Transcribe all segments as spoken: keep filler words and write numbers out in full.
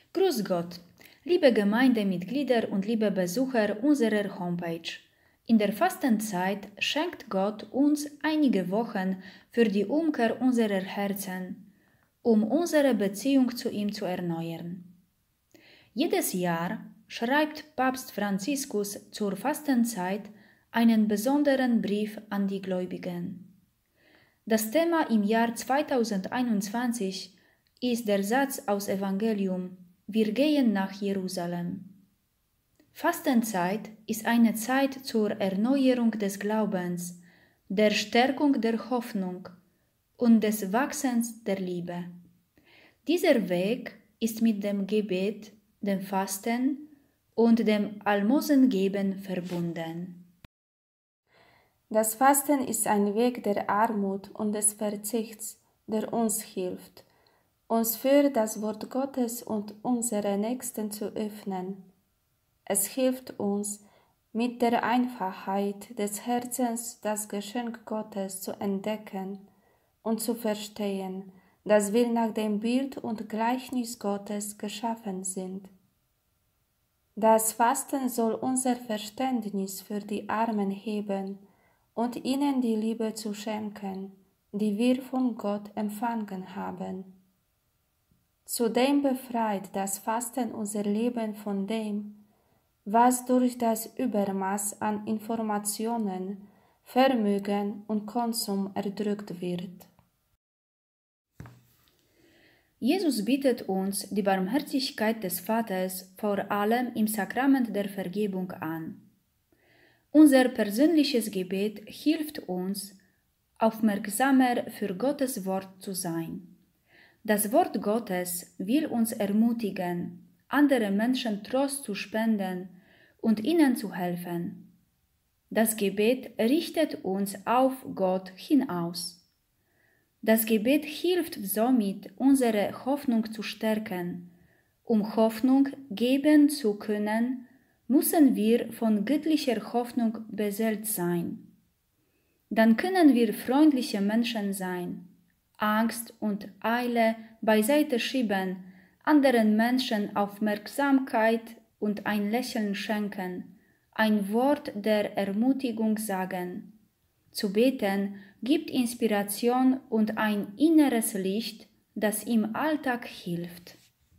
Grüß Gott, liebe Gemeindemitglieder und liebe Besucher unserer Homepage. In der Fastenzeit schenkt Gott uns einige Wochen für die Umkehr unserer Herzen, um unsere Beziehung zu ihm zu erneuern. Jedes Jahr schreibt Papst Franziskus zur Fastenzeit einen besonderen Brief an die Gläubigen. Das Thema im Jahr zweitausendeinundzwanzig ist der Satz aus Evangelium: Wir gehen nach Jerusalem. Fastenzeit ist eine Zeit zur Erneuerung des Glaubens, der Stärkung der Hoffnung und des Wachsens der Liebe. Dieser Weg ist mit dem Gebet, dem Fasten und dem Almosengeben verbunden. Das Fasten ist ein Weg der Armut und des Verzichts, der uns hilft, uns für das Wort Gottes und unsere Nächsten zu öffnen. Es hilft uns, mit der Einfachheit des Herzens das Geschenk Gottes zu entdecken und zu verstehen, dass wir nach dem Bild und Gleichnis Gottes geschaffen sind. Das Fasten soll unser Verständnis für die Armen heben und ihnen die Liebe zu schenken, die wir von Gott empfangen haben. Zudem befreit das Fasten unser Leben von dem, was durch das Übermaß an Informationen, Vermögen und Konsum erdrückt wird. Jesus bittet uns die Barmherzigkeit des Vaters vor allem im Sakrament der Vergebung an. Unser persönliches Gebet hilft uns, aufmerksamer für Gottes Wort zu sein. Das Wort Gottes will uns ermutigen, anderen Menschen Trost zu spenden und ihnen zu helfen. Das Gebet richtet uns auf Gott hinaus. Das Gebet hilft somit, unsere Hoffnung zu stärken. Um Hoffnung geben zu können, müssen wir von göttlicher Hoffnung beseelt sein. Dann können wir freundliche Menschen sein, Angst und Eile beiseite schieben, anderen Menschen Aufmerksamkeit und ein Lächeln schenken, ein Wort der Ermutigung sagen. Zu beten gibt Inspiration und ein inneres Licht, das im Alltag hilft.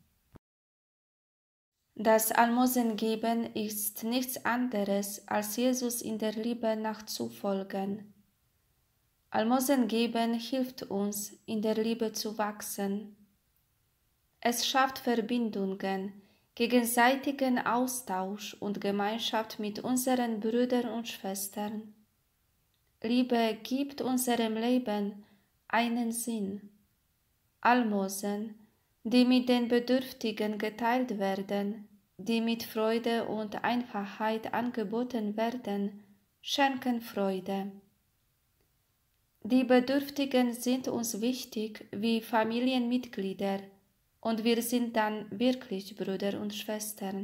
Das Almosengeben ist nichts anderes, als Jesus in der Liebe nachzufolgen. Almosengeben hilft uns, in der Liebe zu wachsen. Es schafft Verbindungen, gegenseitigen Austausch und Gemeinschaft mit unseren Brüdern und Schwestern. Liebe gibt unserem Leben einen Sinn. Almosen, die mit den Bedürftigen geteilt werden, die mit Freude und Einfachheit angeboten werden, schenken Freude. Die Bedürftigen sind uns wichtig wie Familienmitglieder, und wir sind dann wirklich Brüder und Schwestern.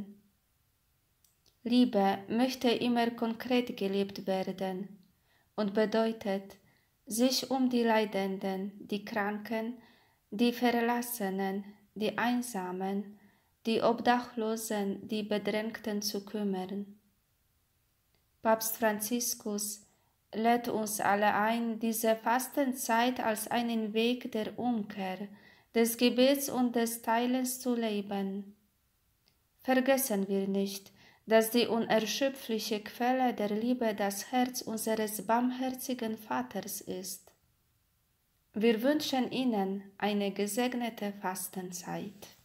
Liebe möchte immer konkret gelebt werden und bedeutet, sich um die Leidenden, die Kranken, die Verlassenen, die Einsamen, die Obdachlosen, die Bedrängten zu kümmern. Papst Franziskus lädt uns alle ein, diese Fastenzeit als einen Weg der Umkehr, des Gebets und des Teilens zu leben. Vergessen wir nicht, dass die unerschöpfliche Quelle der Liebe das Herz unseres barmherzigen Vaters ist. Wir wünschen Ihnen eine gesegnete Fastenzeit.